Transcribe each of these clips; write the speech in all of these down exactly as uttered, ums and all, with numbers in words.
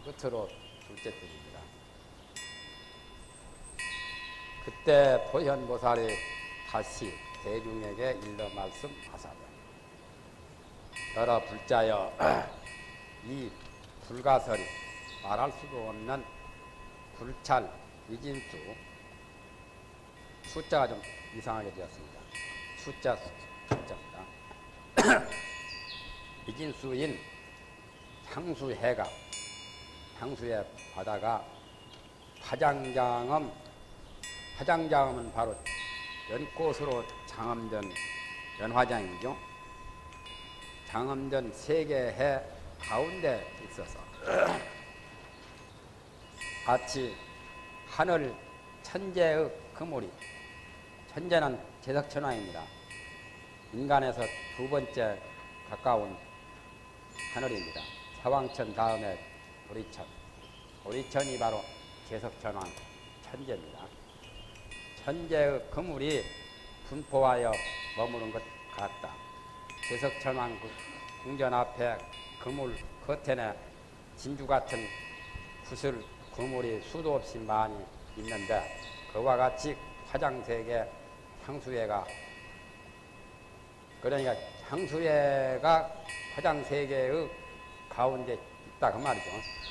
끝으로 둘째 뜻입니다. 그때 보현보살이 다시 대중에게 일러 말씀하사되 여러 불자여 이 불가설이 말할 수도 없는 불찰 이진수 숫자가 좀 이상하게 되었습니다. 숫자 숫자입니다. 이진수인 향수해가 향수의 바다가 화장장엄 화장장엄은 바로 연꽃으로 장엄된 연화장이죠. 장엄된 세계해 가운데 있어서 마치 하늘 천재의 그물이, 천재는 제석천왕입니다. 인간에서 두 번째 가까운 하늘입니다. 사왕천 다음에 도리천, 도리천이 바로 제석천왕 천재입니다. 천재의 그물이 분포하여 머무른 것 같다. 제석천왕 궁전 앞에 그물 겉에는 진주 같은 구슬 그물이 수도 없이 많이 있는데 그와 같이 화장색의 향수회가, 그러니까 향수회가 화장세계의 가운데 있다 그 말이죠.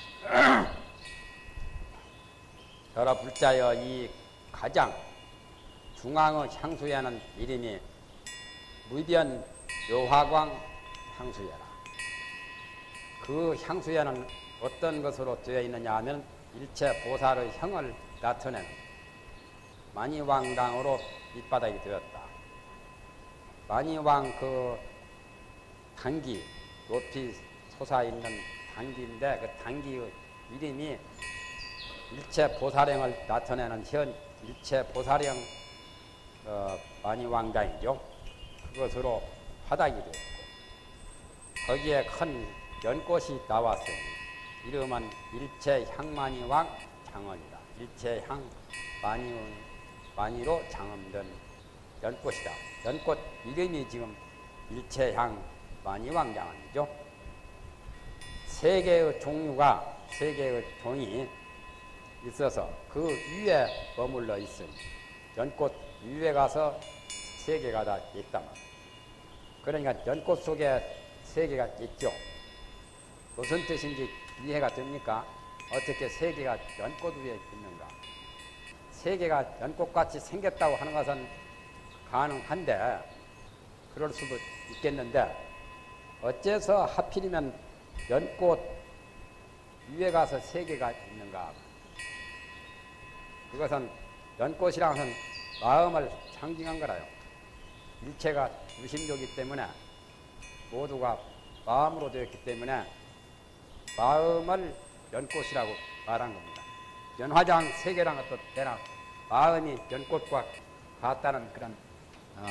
여러 불자여 이 가장 중앙의 향수회는 이름이 무변 묘화광 향수회라. 그 향수회는 어떤 것으로 되어 있느냐 하면 일체 보살의 형을 나타내는 만이왕당으로 밑바닥이 되었다. 만이왕 그 단기, 높이 솟아있는 단기인데 그 단기의 이름이 일체 보살형을 나타내는 현 일체 보살형 어, 만이왕당이죠. 그것으로 화닥이 되었고 거기에 큰 연꽃이 나왔으니 이름은 일체 향만이왕 장언이다. 일체 향 만이, 만이로 장엄된 연꽃이다. 연꽃 이름이 지금 일체 향 만이왕 장언이죠. 세 개의 종류가, 세 개의 종이 있어서 그 위에 머물러 있으니 연꽃 위에 가서 세 개가 다 있다만, 그러니까 연꽃 속에 세 개가 있죠. 무슨 뜻인지 이해가 됩니까? 어떻게 세 개가 연꽃 위에 있는가? 세 개가 연꽃같이 생겼다고 하는 것은 가능한데, 그럴 수도 있겠는데, 어째서 하필이면 연꽃 위에 가서 세 개가 있는가? 그것은 연꽃이라는 것은 마음을 상징한 거라요. 일체가 유심조기 때문에 모두가 마음으로 되었기 때문에 마음을 연꽃이라고 말한 겁니다. 연화장 세 개라는 것도 되나 마음이 연꽃과 같다는 그런 어,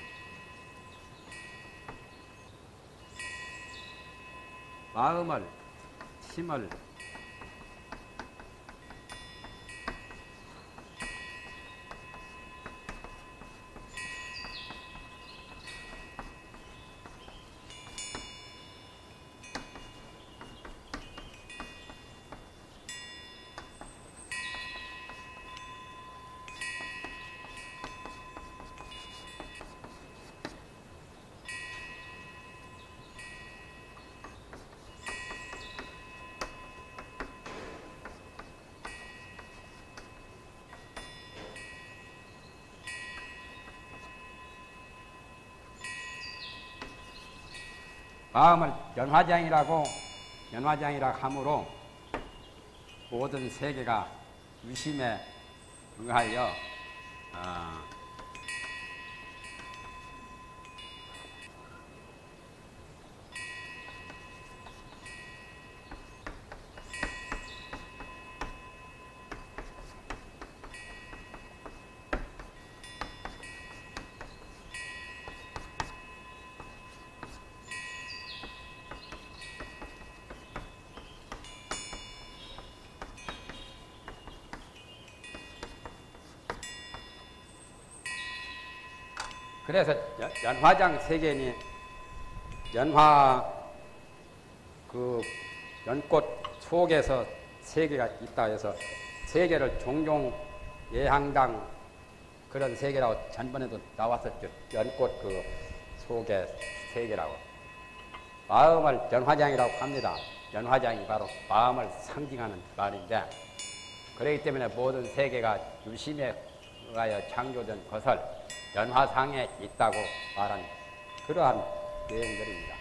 마음을, 힘을 마음을 연화장이라고 연화장이라 함으로 모든 세계가 유심에 응하여 어, 그래서 연화장 세계니 연화 그 연꽃 속에서 세계가 있다 해서 세계를 종종 예향당 그런 세계라고 전번에도 나왔었죠. 연꽃 그 속의 세계라고. 마음을 연화장이라고 합니다. 연화장이 바로 마음을 상징하는 말인데, 그렇기 때문에 모든 세계가 유심에 의하여 창조된 것을 연화상에 있다고 말한 그러한 내용들입니다.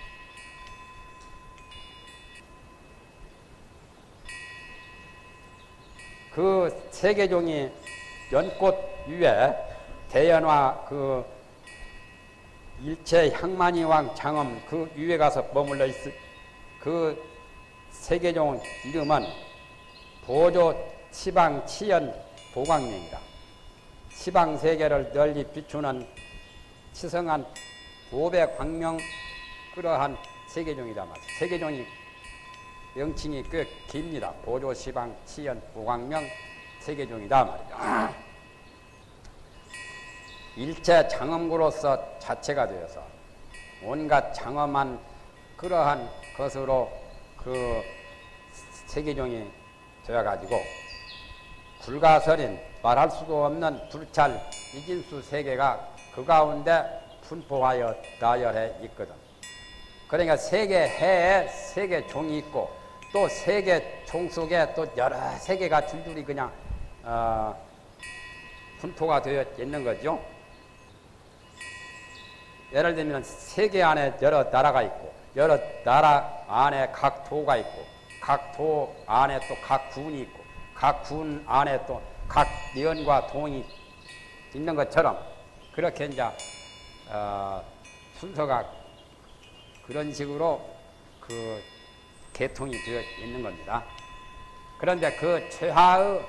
그 세계종이 연꽃 위에 대연화 그 일체 향만이왕 장엄 그 위에 가서 머물러 있을 그 세계종 이름은 보조 치방 치연 보광명이다. 치방 세계를 널리 비추는 치성한 보배 광명 그러한 세계종이다 말이야. 세계종이 명칭이 꽤 깁니다. 보조 치방 치연 보광명 세계종이다 말이야. 일체 장엄구로서 자체가 되어서 온갖 장엄한 그러한 것으로 그 세계종이 되어가지고 불가설인 말할 수도 없는 불찰 이진수 세계가 그 가운데 분포하여 나열해 있거든. 그러니까 세계 해에 세계 종이 있고 또 세계 종 속에 또 여러 세계가 줄줄이 그냥 어, 분포가 되어 있는 거죠. 예를 들면 세계 안에 여러 나라가 있고 여러 나라 안에 각 도가 있고 각 도 안에 또 각 군이 있고 각 군 안에 또 각 면과 동이 있는 것처럼 그렇게 이제 어, 순서가 그런 식으로 그 계통이 되어 있는 겁니다. 그런데 그 최하의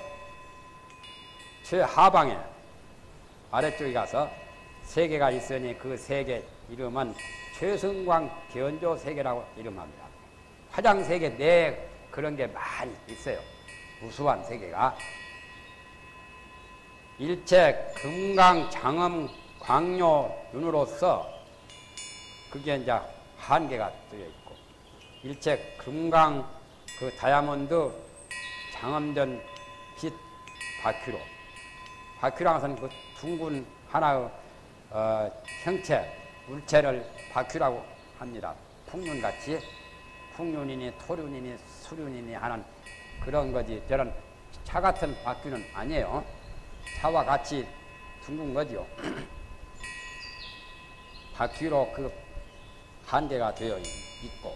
최하방에 아래쪽에 가서 세계가 있으니 그 세계 이름은 최승광 견조 세계라고 이름합니다. 화장 세계 내에 그런 게 많이 있어요. 무수한 세계가. 일체 금강 장엄 광료 윤으로서 그게 이제 한계가 되어 있고, 일체 금강 그 다이아몬드 장엄된 빛 바퀴로, 바퀴라는 것은 그 둥근 하나의 어, 형체, 물체를 바퀴라고 합니다. 풍륜같이, 풍륜이니 토륜이니 수륜이니 하는 그런 거지. 저런 차 같은 바퀴는 아니에요. 차와 같이 둥근 거죠. 바퀴로 그 한계가 되어 있고,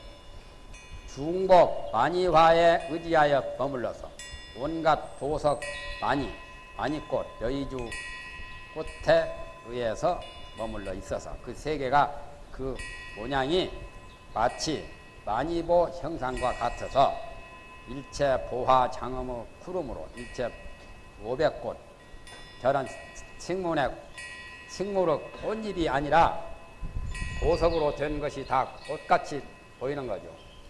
중복 만이화에 의지하여 머물러서 온갖 보석 많이, 많이꽃, 여의주 꽃에 의해서 머물러 있어서 그 세계가 그 모양이 마치 만이보 형상과 같아서 일체 보화 장엄의 구름으로 일체 오백꽃 저런 식물의 식물의 꽃잎이 아니라 보석으로 된 것이 다 꽃같이 보이는 거죠.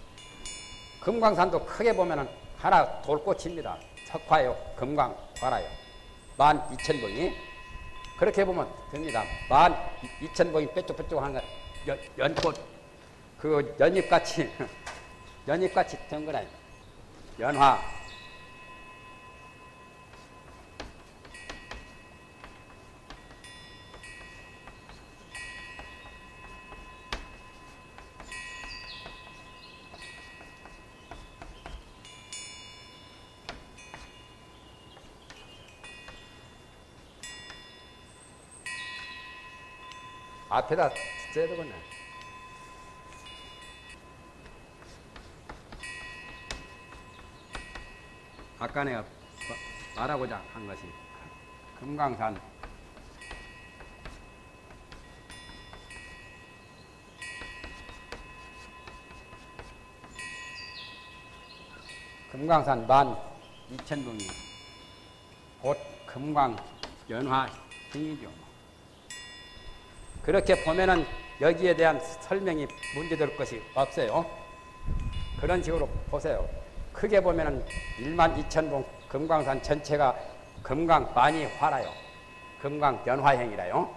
금강산도 크게 보면은 하나 돌꽃입니다. 석화요, 금강, 화라요. 만 이천 봉이 그렇게 보면 됩니다. 만 이천 봉이 뾰족뾰족 하는 거 연, 연꽃 그 연잎같이 연잎같이 된 거라요. 연화. 앞에다 써야 되겠네. 아까 내가 말하고자 한 것이 금강산 금강산 만 이천 봉이 곧 금강 연화 등이죠. 그렇게 보면은 여기에 대한 설명이 문제될 것이 없어요. 그런 식으로 보세요. 크게 보면은 일만 이천 봉 금강산 전체가 금강 만이 화라요. 금강 연화형이라요.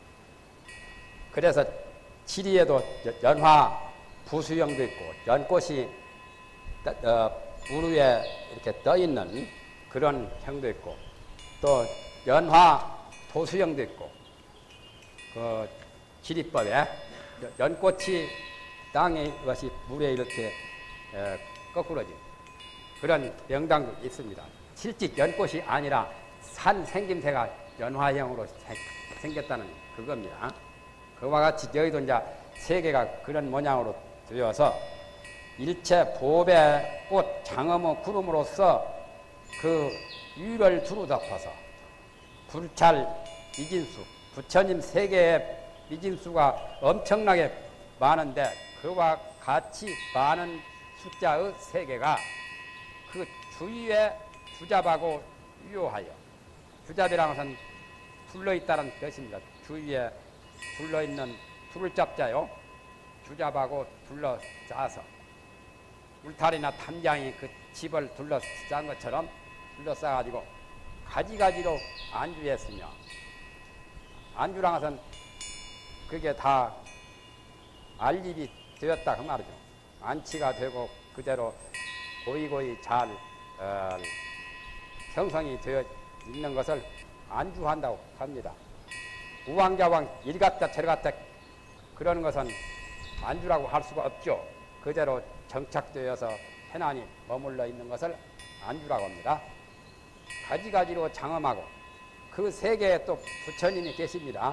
그래서 지리에도 연화 부수형도 있고 연꽃이 어, 물 위에 이렇게 떠 있는 그런 형도 있고, 또 연화 도수형도 있고, 그 지리법에 연꽃이 땅에 것이 물에 이렇게 거꾸러진 그런 명당도 있습니다. 실제 연꽃이 아니라 산 생김새가 연화형으로 생겼다는 그겁니다. 그와 같이 여기도 이제 세계가 그런 모양으로 되어서 일체 보배 꽃 장엄의 구름으로서 그 위를 두루 덮어서 불찰 미진수, 부처님 세계의 미진수가 엄청나게 많은데 그와 같이 많은 숫자의 세계가 그 주위에 주잡하고 유효하여, 주잡이라는 것은 둘러있다는 뜻입니다. 주위에 둘러있는 둘을 잡자요. 주잡하고 둘러싸서 울타리나 탐장이 그 집을 둘러싼 것처럼 둘러싸가지고 가지가지로 안주했으며, 안주라는 것은 그게 다 알립이 되었다 그 말이죠. 안치가 되고 그대로 고이고이 잘 어, 형성이 되어 있는 것을 안주한다고 합니다. 우왕좌왕 이리 갔다 저리 갔다 그러는 것은 안주라고 할 수가 없죠. 그대로 정착되어서 편안히 머물러 있는 것을 안주라고 합니다. 가지가지로 장엄하고 그 세계에 또 부처님이 계십니다.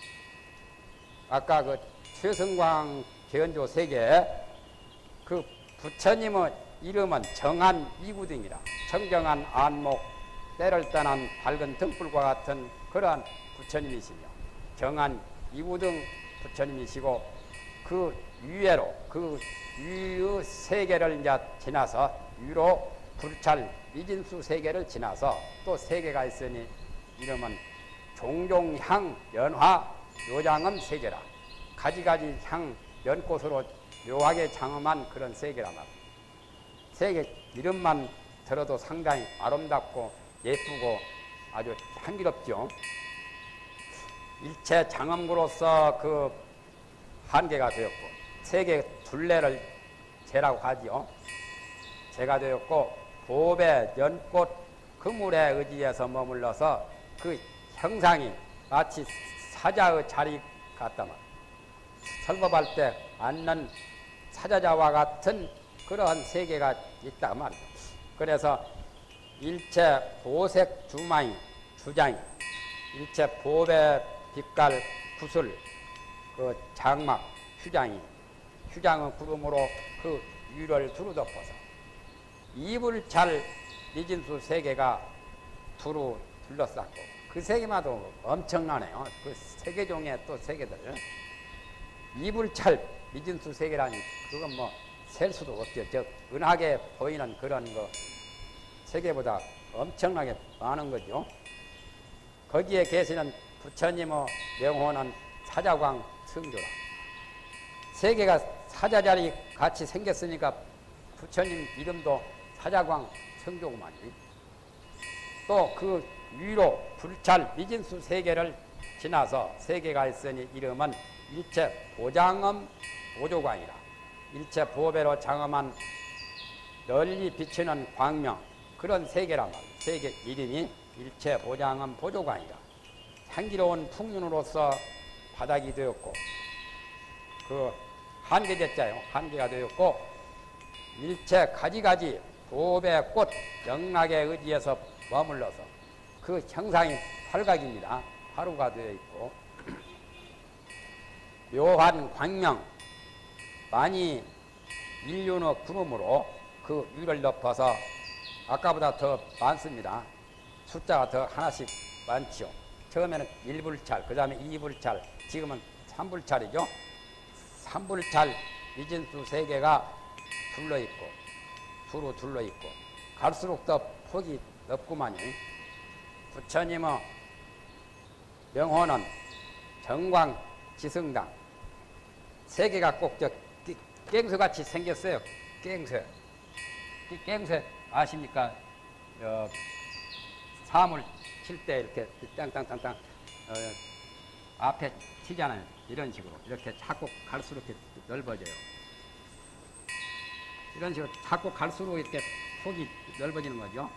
아까 그 최성광 개연조 세계에 그 부처님의 이름은 정한 이구등이라, 청정한 안목, 때를 떠난 밝은 등불과 같은 그러한 부처님이시며, 정한 이구등 부처님이시고, 그 위에로 그 위의 세계를 이제 지나서 위로 불찰 미진수 세계를 지나서 또 세계가 있으니 이름은 종종향 연화 요장음 세계라. 가지가지 향 연꽃으로 묘하게 장엄한 그런 세계라 말이야. 세계 이름만 들어도 상당히 아름답고 예쁘고 아주 향기롭죠. 일체 장엄구로서 그 한계가 되었고, 세계 둘레를 재라고 하지요. 재가 되었고, 보배 연꽃 그물에 의지해서 머물러서 그 형상이 마치 사자의 자리 같다 말. 설법할 때 앉는 사자자와 같은 그러한 세계가 있다 말이죠. 그래서 일체 보색 주마이 주장이, 일체 보배 빛깔 구슬 그 장막 휴장이, 휴장의 구름으로 그 위를 두루 덮어서 이불찰 미진수 세계가 두루 둘러쌌고, 그 세계마도 엄청나네요. 그 세계종의 또 세계들. 이불찰 미진수 세계라니 그건 뭐 셀 수도 없죠. 저 은하게 보이는 그런 거 세계보다 엄청나게 많은 거죠. 거기에 계시는 부처님의 명호는 사자광 성조라. 세계가 사자자리 같이 생겼으니까 부처님 이름도 사자광 성조구만요. 또 그 위로 불찰 미진수 세계를 지나서 세계가 있으니 이름은 일체 보장엄 보조광이라. 일체 보배로 장엄한 널리 비치는 광명, 그런 세계란 말이에요. 세계 이름이 일체 보장엄 보조광이라. 향기로운 풍륜으로서 바닥이 되었고, 그 한계제자요, 한계가 되었고, 일체 가지가지 보배 꽃 영락에 의지해서 머물러서 그 형상이 팔각입니다. 화루가 되어 있고, 묘한 광명, 많이 인륜의 구름으로 그 위를 덮어서 아까보다 더 많습니다. 숫자가 더 하나씩 많지요. 처음에는 일불찰, 그 다음에 이불찰, 지금은 삼불찰이죠. 삼불찰 미진수 세계가 둘러있고, 두루 둘러있고, 갈수록 더 폭이 넓구만요. 부처님의 명호는 정광 지성당. 세계가 꼭 저 깽수같이 생겼어요. 깽수. 깽수 아십니까? 어, 사물 칠 때 이렇게 땅땅땅땅 어, 앞에 치잖아요. 이런 식으로. 이렇게 자꾸 갈수록 이렇게 넓어져요. 이런 식으로 자꾸 갈수록 이렇게 폭이 넓어지는 거죠.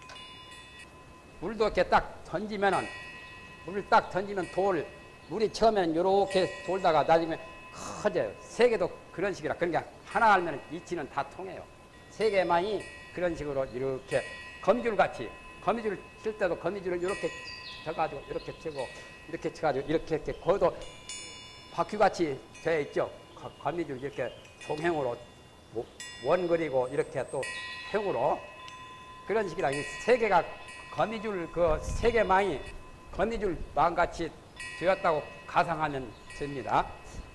물도 이렇게 딱 던지면은, 물을 딱 던지면 돌, 물이 처음에는 이렇게 돌다가 나중에 커져요. 세계도 그런 식이라. 그러니까 하나 알면 이치는 다 통해요. 세계만이 그런 식으로 이렇게 거미줄 같이, 거미줄 칠 때도 거미줄을 이렇게 쳐가지고, 이렇게 치고, 이렇게 쳐가지고, 이렇게, 이렇게, 거기도 바퀴같이 되어 있죠. 거미줄 이렇게 종형으로 원 그리고, 이렇게 또 형으로. 그런 식이라. 이 세계가 거미줄, 그 세계망이 거미줄 망같이 되었다고 가상하면 됩니다.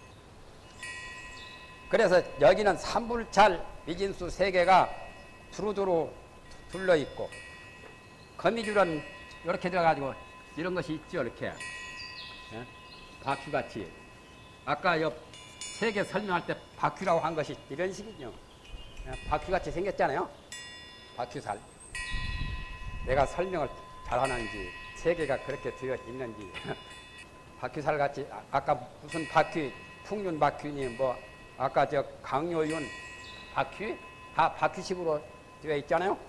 그래서 여기는 삼불찰 미진수 세계가 두루두루 둘러있고, 거미줄은 이렇게 들어가지고 이런 것이 있죠. 이렇게 예? 바퀴같이. 아까 옆 세계 설명할 때 바퀴라고 한 것이 이런 식이죠. 예? 바퀴같이 생겼잖아요. 바퀴살. 내가 설명을 잘하는지, 세계가 그렇게 되어 있는지. 바퀴살 같이, 아, 아까 무슨 바퀴, 풍륜 바퀴니, 뭐, 아까 저 강요윤 바퀴? 다 바퀴식으로 되어 있잖아요.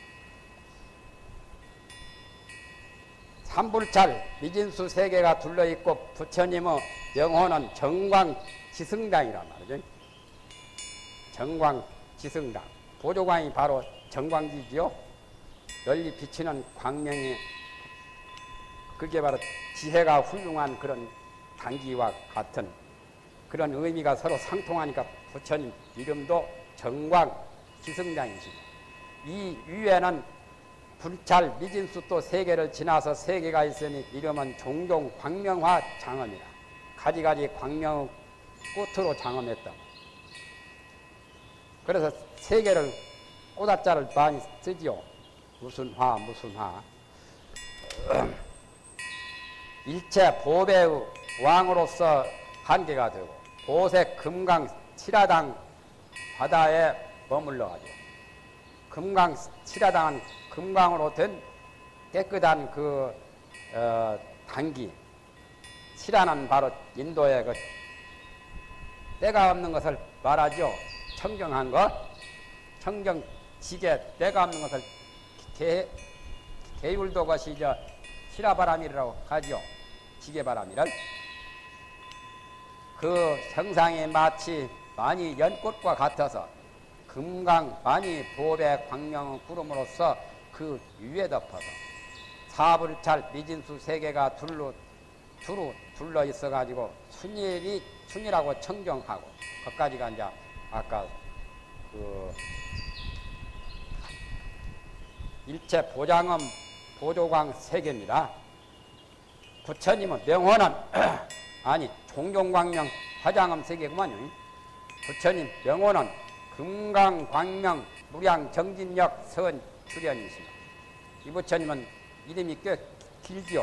삼불찰 미진수 세계가 둘러있고, 부처님의 영혼은 정광지승당이란 말이죠. 정광지승당. 보조광이 바로 정광지지요. 널리 비치는 광명이, 그게 바로 지혜가 훌륭한 그런 단기와 같은 그런 의미가 서로 상통하니까 부처님 이름도 정광지승당이십니다. 이 위에는 불찰 미진수 또 세계를 지나서 세계가 있으니 이름은 종종 광명화 장엄이라. 가지가지 광명 꽃으로 장엄했다. 그래서 세계를 꽃자를 많이 쓰지요. 무슨 화 무슨 화. 일체 보배의 왕으로서 한계가 되고, 보색 금강 칠하당 바다에 머물러가지고, 금강 칠하당은 금강으로 된 깨끗한 그 어, 단기. 칠하는 바로 인도의 그 때가 없는 것을 말하죠. 청정한 것, 청정지게 때가 없는 것을 개, 개율도 것이 저 칠하바람이라고 하죠. 지게바람이를. 그 형상이 마치 많이 연꽃과 같아서 금강 많이 보배 광명 구름으로써 그 위에 덮어서 사불찰 미진수 세계가 둘로 두루 둘러 있어가지고 순일이 순이라고 청정하고, 거기까지가 이제 아까 그 일체 보장음 보조광 세계입니다. 부처님은 명호는 아니 종종광명 화장음 세계구만요. 부처님 명호는 금강광명 무량 정진력 선 출현이십니다. 이 부처님은 이름이 꽤 길죠.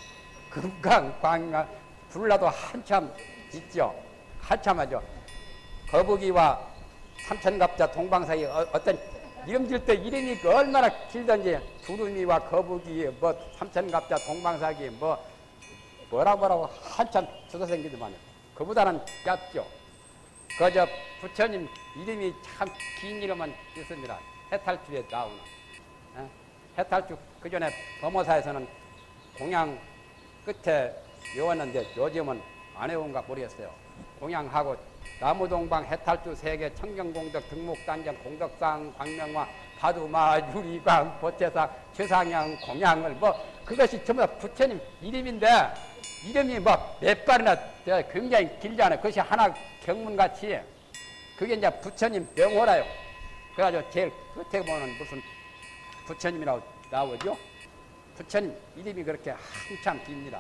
금강광명 불러도 한참 있죠. 한참 하죠. 거북이와 삼천갑자 동방사이 어, 어떤 이름 질 때 이름이 얼마나 길던지, 두루미와 거북이, 뭐 삼천갑자 동방사기, 뭐 뭐라고 뭐라고 한참 주소생기더만요. 그보다는 얇죠. 그저 부처님 이름이 참 긴 이름은 있습니다. 해탈주에 나오는. 에? 해탈주 그 전에 범어사에서는 공양 끝에 외웠는데 요즘은 안 해온가 모르겠어요. 공양하고 나무동방 해탈주 세계 청경공덕 등목단정 공덕상 광명화 파두마 유리광 보채상 최상향 공양을 뭐 그것이 전부 다 부처님 이름인데, 이름이 뭐 몇 발이나 굉장히 길잖아요. 그것이 하나 경문같이 그게 이제 부처님 명호라요. 그래가지고 제일 끝에 보면 무슨 부처님이라고 나오죠. 부처님 이름이 그렇게 한참 깁니다.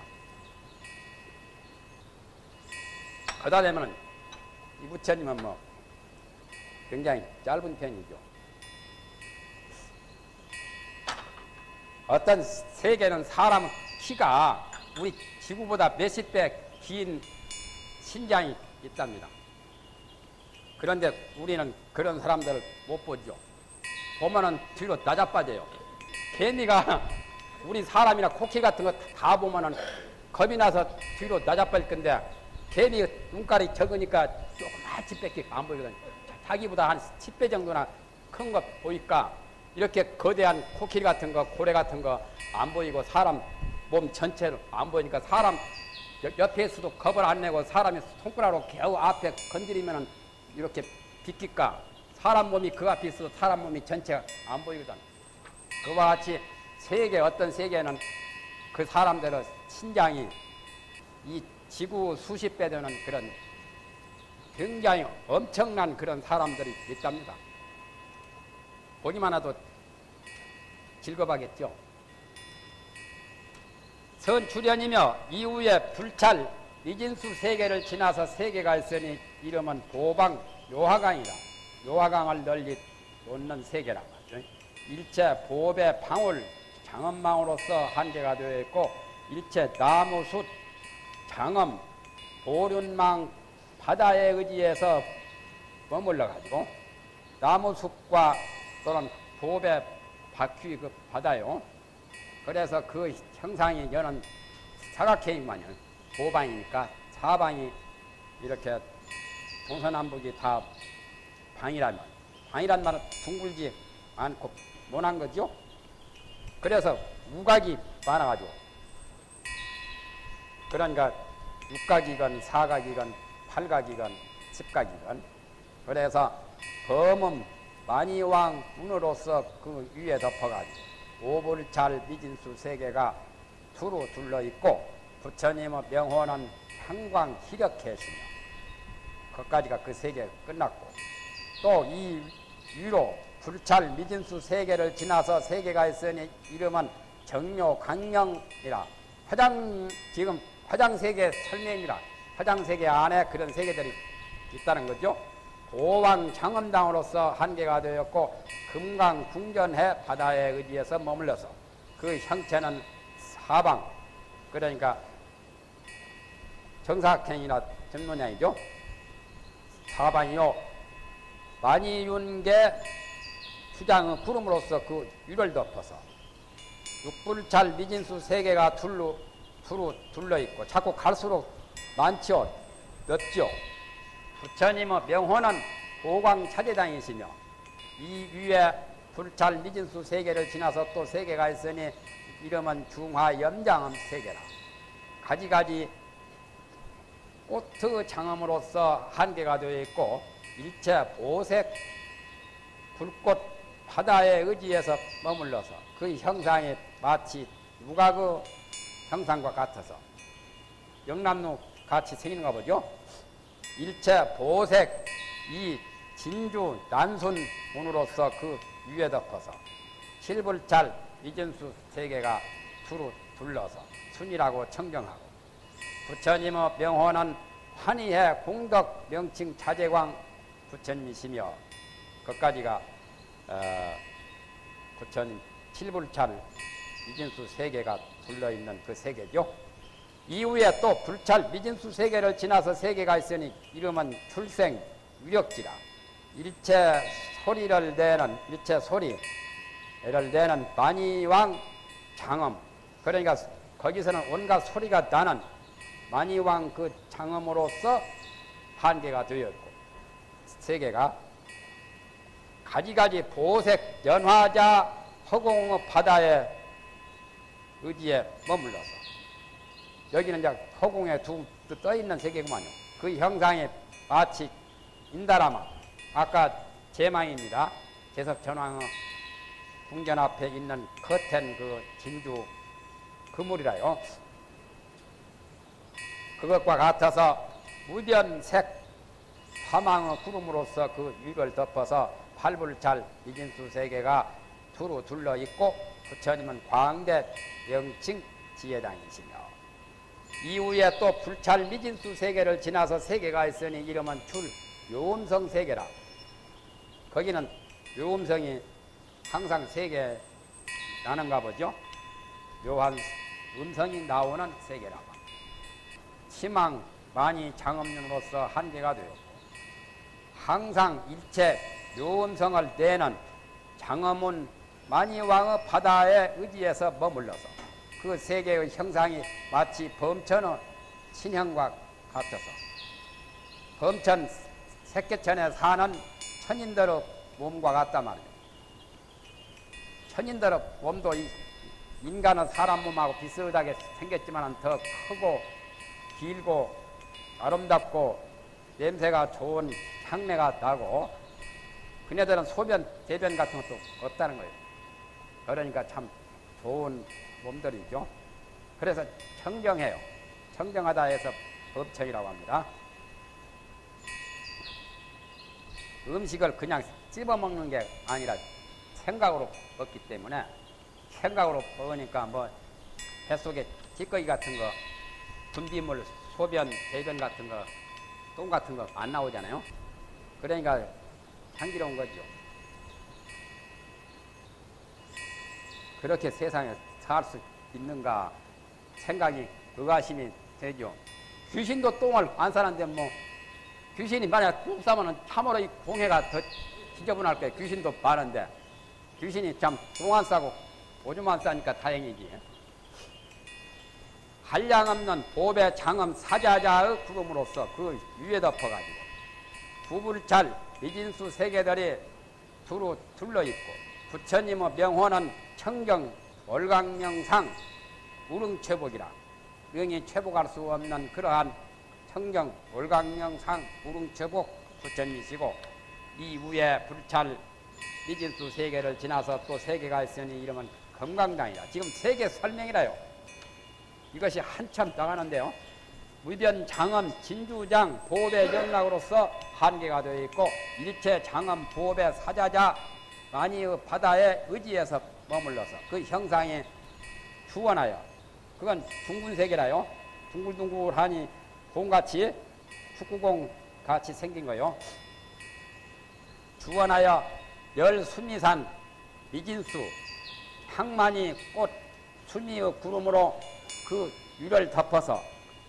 그러다 되면은 이 부처님은 뭐 굉장히 짧은 편이죠. 어떤 세계는 사람 키가 우리 지구보다 몇십 배 긴 신장이 있답니다. 그런데 우리는 그런 사람들을 못 보죠. 보면은 뒤로 낮아빠져요. 개미가 우리 사람이나 코끼리 같은 거 다 보면은 겁이 나서 뒤로 낮아빠질 건데, 개미 눈깔이 적으니까 조그맣지 뺏기 안 보이거든요. 자기보다 한 십 배 정도나 큰 거 보니까 이렇게 거대한 코끼리 같은 거, 고래 같은 거 안 보이고 사람 몸 전체로 안 보이니까 사람 옆에서도 겁을 안 내고 사람이 손가락으로 겨우 앞에 건드리면은 이렇게 비킬까? 사람 몸이 그 앞에 있어도 사람 몸이 전체가 안 보이거든. 그와 같이 세계, 어떤 세계는 그 사람들의 신장이 이 지구 수십 배 되는 그런 굉장히 엄청난 그런 사람들이 있답니다. 보기만 해도 즐거워하겠죠. 선출현이며 이후에 불찰 미진수 세계를 지나서 세계가 있으니 이름은 보방 요하강이라. 요하강을 널리 놓는 세계라고 하죠. 일체 보배 방울 장엄망으로서 한계가 되어 있고 일체 나무 숯 장엄 보륜망 바다에 의지해서 머물러 가지고 나무 숲과 또는 보배 바퀴 그 바다요. 그래서 그 형상이 여는 사각형이만요. 보방이니까 사방이 이렇게 동서남북이 다 방이란 말. 방이란 말은 둥글지 않고 모난 거죠. 그래서 우각이 많아가지고 그러니까 육각이건 사각이건 팔각이건 십각이건 그래서 범음 만이왕 문으로서 그 위에 덮어가지고 오불찰 미진수 세계가 두루 둘러있고 부처님의 명호는 항광 희력해시며 거기까지가 그 세계 끝났고 또 이 위로 불찰 미진수 세계를 지나서 세계가 있으니 이름은 정묘 강령이라 화장 지금 화장세계 설명이라 화장세계 안에 그런 세계들이 있다는 거죠. 보왕 장엄당으로서 한계가 되었고 금강 궁전해 바다에 의지해서 머물러서 그 형체는 사방 그러니까 정사각형이나 전문양이죠. 사방이요 만이윤계 수장의 구름으로서 그 위를 덮어서 육불찰 미진수 세계가 둘로 두루 둘러있고 자꾸 갈수록 많지요. 넓죠. 부처님의 명호는 보광차대당이시며 이 위에 불찰 미진수 세계를 지나서 또 세계가 있으니 이름은 중화염장음 세계라. 가지가지 꽃의 장음으로서 한계가 되어 있고 일체 보색 불꽃 바다에 의지해서 머물러서 그 형상이 마치 누각의 형상과 같아서 영남루 같이 생기는가 보죠. 일체 보색 이 진주 난순 문으로서 그 위에 덮어서 칠불찰 미진수 세계가 두루 둘러서 순이라고 청정하고 부처님의 명호는 환희해 공덕 명칭 자재광 부처님이시며 그까지가 어, 부처님 칠불찰 미진수 세계가 둘러있는 그 세계죠. 이후에 또 불찰 미진수 세계를 지나서 세계가 있으니 이름은 출생 유력지라. 일체 소리를 내는 일체 소리를 내는 만이왕 장엄 그러니까 거기서는 온갖 소리가 나는 만이왕 그 장엄으로서 한계가 되었고 세계가 가지가지 보색 연화자 허공의 바다에 의지에 머물러서 여기는 이제 허공에 두 떠 있는 세계구만요. 그 형상이 마치 인다라마 아까 제망입니다. 제석전왕의 궁전 앞에 있는 커튼 그 진주 그물이라요. 그것과 같아서 무변색 화망의 구름으로서 그 위를 덮어서 팔불찰 미진수 세계가 두루 둘러 있고 부처님은 광대 명칭 지혜당이시며 이후에 또 불찰 미진수 세계를 지나서 세계가 있으니 이름은 출 요음성 세계라. 거기는 요음성이 항상 세계 나는가 보죠. 묘한 음성이 나오는 세계라고. 희망 많이 장엄륜으로서 한계가 되었고 항상 일체 요음성을 내는 장엄은 만이왕의 바다에 의지해서 머물러서 그 세계의 형상이 마치 범천의 신형과 같아서 범천 색계천에 사는 천인들의 몸과 같단 말이에요. 천인들의 몸도 인간은 사람 몸하고 비슷하게 생겼지만 더 크고 길고 아름답고 냄새가 좋은 향내가 나고 그네들은 소변, 대변 같은 것도 없다는 거예요. 그러니까 참 좋은 몸들이죠. 그래서 청정해요. 청정하다 해서 법청이라고 합니다. 음식을 그냥 씹어먹는 게 아니라 생각으로 먹기 때문에 생각으로 먹으니까 뭐 뱃속에 찌꺼기 같은 거, 분비물, 소변, 대변 같은 거, 똥 같은 거 안 나오잖아요. 그러니까 향기로운 거죠. 그렇게 세상에 살 수 있는가 생각이 의아심이 되죠. 귀신도 똥을 안 싸는데 뭐 귀신이 만약 똥 싸면은 참으로 이 공해가 더 지저분할 거예요. 귀신도 많은데 귀신이 참 똥 안 싸고 오줌 안 싸니까 다행이지. 한량없는 보배 장엄 사자자의 구름으로서 그 위에 덮어가지고 부불찰 미진수 세계들이 두루 둘러있고 부처님의 명호는 청경 월강명상 우릉최복이라 명이 최복할 수 없는 그러한 청경 월강명상 우릉최복 부처님이시고 이 위에 불찰 미진수 세계를 지나서 또 세계가 있으니 이름은 금강당이라. 지금 세계 설명이라요. 이것이 한참 나가는데요. 무변 장엄 진주장 보배 영락으로서 한계가 되어 있고 일체 장엄 보배 사자자 만이의 바다에 의지해서 머물러서 그 형상이 주원하여 그건 둥근 세계라요. 둥글둥글하니 공같이 축구공 같이 생긴 거요. 주원하여 열 수미산 미진수 향만이 꽃 수미의 구름으로 그 위를 덮어서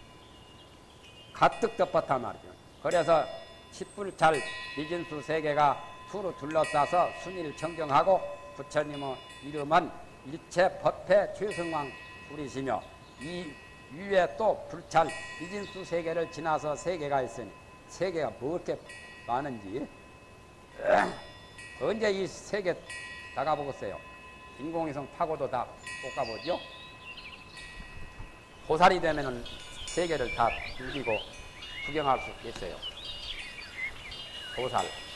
가득 덮었단 말이죠. 그래서 십불찰 미진수 세계가 수로 둘러싸서 순위를 청정하고 부처님의 이름은 일체 법회 최승왕 불이시며 이 위에 또 불찰 미진수 세계를 지나서 세계가 있으니 세계가 뭐 이렇게 많은지 언제 이 세계 나가보겠어요. 인공위성 타고도 다 못 가보죠. 보살이 되면은 세계를 다 즐기고 구경할 수 있어요. 보살.